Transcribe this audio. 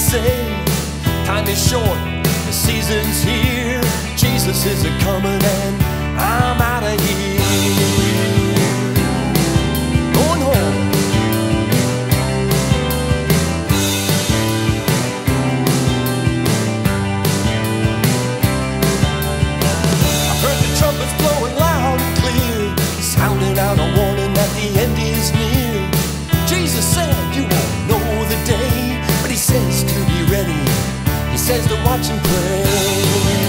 say, time is short, the season's here. Jesus is a-comin' and I'm out of here. Going home. I heard the trumpets blowing loud and clear, sounding out a warning that the end is near. Jesus said you won't know the day, but he says to be ready. He says to watch and pray.